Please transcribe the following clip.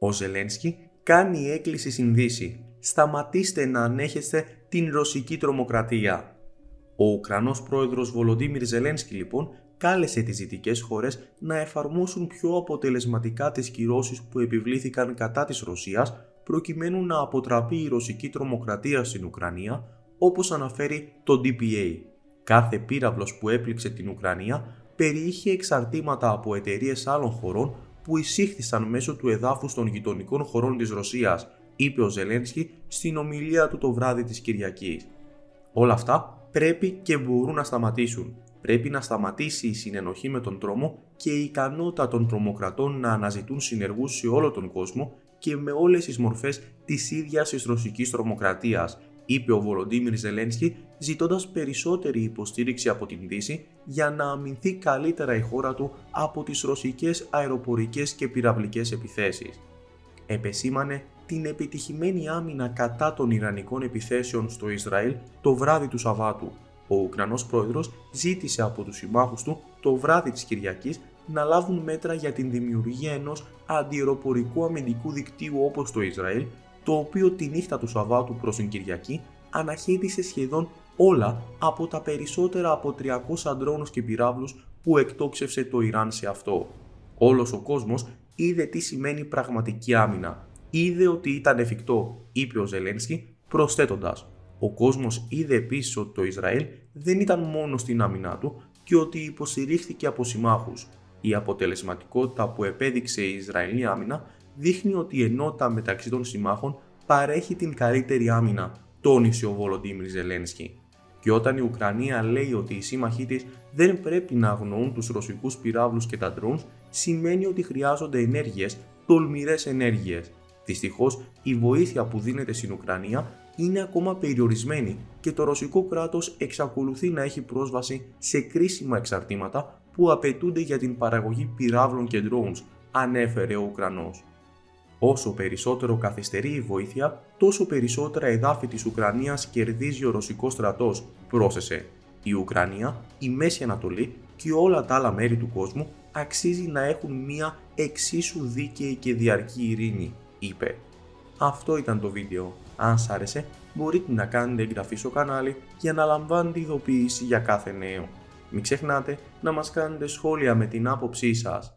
Ο Ζελένσκι κάνει έκκληση στην Δύση. Σταματήστε να ανέχεστε την ρωσική τρομοκρατία. Ο Ουκρανός πρόεδρος Βολοντίμιρ Ζελένσκι λοιπόν κάλεσε τις δυτικές χώρες να εφαρμόσουν πιο αποτελεσματικά τις κυρώσεις που επιβλήθηκαν κατά της Ρωσίας προκειμένου να αποτραπεί η ρωσική τρομοκρατία στην Ουκρανία, όπως αναφέρει το DPA. Κάθε πύραυλος που έπληξε την Ουκρανία περιείχε εξαρτήματα από εταιρείες άλλων χωρών που εισήχθησαν μέσω του εδάφους των γειτονικών χωρών της Ρωσίας, είπε ο Ζελένσκι στην ομιλία του το βράδυ της Κυριακής. Όλα αυτά πρέπει και μπορούν να σταματήσουν. Πρέπει να σταματήσει η συνενοχή με τον τρόμο και η ικανότητα των τρομοκρατών να αναζητούν συνεργούς σε όλο τον κόσμο και με όλες τις μορφές της ίδιας της ρωσικής τρομοκρατίας, είπε ο Βολοντίμιρ Ζελένσκι, ζητώντας περισσότερη υποστήριξη από την Δύση για να αμυνθεί καλύτερα η χώρα του από τις ρωσικές αεροπορικές και πυραυλικές επιθέσεις. Επεσήμανε την επιτυχημένη άμυνα κατά των ιρανικών επιθέσεων στο Ισραήλ το βράδυ του Σαββάτου. Ο Ουκρανός πρόεδρος ζήτησε από τους συμμάχους του το βράδυ της Κυριακής να λάβουν μέτρα για την δημιουργία ενός αντιαεροπορικού αμυντικού δικτύου όπως το Ισραήλ, το οποίο τη νύχτα του Σαββάτου προς την Κυριακή αναχαίτησε σχεδόν όλα από τα περισσότερα από 300 ντρόουνες και πυράβλους που εκτόξευσε το Ιράν σε αυτό. Όλος ο κόσμος είδε τι σημαίνει πραγματική άμυνα. Είδε ότι ήταν εφικτό, είπε ο Ζελένσκι, προσθέτοντας: ο κόσμος είδε επίσης ότι το Ισραήλ δεν ήταν μόνο στην άμυνά του και ότι υποστηρίχθηκε από συμμάχους. Η αποτελεσματικότητα που επέδειξε η Ισραηλή άμυνα δείχνει ότι η ενότητα μεταξύ των συμμάχων παρέχει την καλύτερη άμυνα, τόνισε ο Βολοντίμιρ Ζελένσκι. Και όταν η Ουκρανία λέει ότι οι σύμμαχοί της δεν πρέπει να αγνοούν τους ρωσικούς πυράβλους και τα drones, σημαίνει ότι χρειάζονται ενέργειες, τολμηρές ενέργειες. Δυστυχώς, η βοήθεια που δίνεται στην Ουκρανία είναι ακόμα περιορισμένη και το ρωσικό κράτος εξακολουθεί να έχει πρόσβαση σε κρίσιμα εξαρτήματα που απαιτούνται για την παραγωγή πυράβλων και drones, ανέφερε ο Ουκρανός. Όσο περισσότερο καθυστερεί η βοήθεια, τόσο περισσότερα εδάφη της Ουκρανίας κερδίζει ο ρωσικός στρατός, πρόσθεσε. Η Ουκρανία, η Μέση Ανατολή και όλα τα άλλα μέρη του κόσμου αξίζει να έχουν μία εξίσου δίκαιη και διαρκή ειρήνη, είπε. Αυτό ήταν το βίντεο. Αν σ' άρεσε, μπορείτε να κάνετε εγγραφή στο κανάλι για να λαμβάνετε ειδοποίηση για κάθε νέο. Μην ξεχνάτε να μας κάνετε σχόλια με την άποψή σας.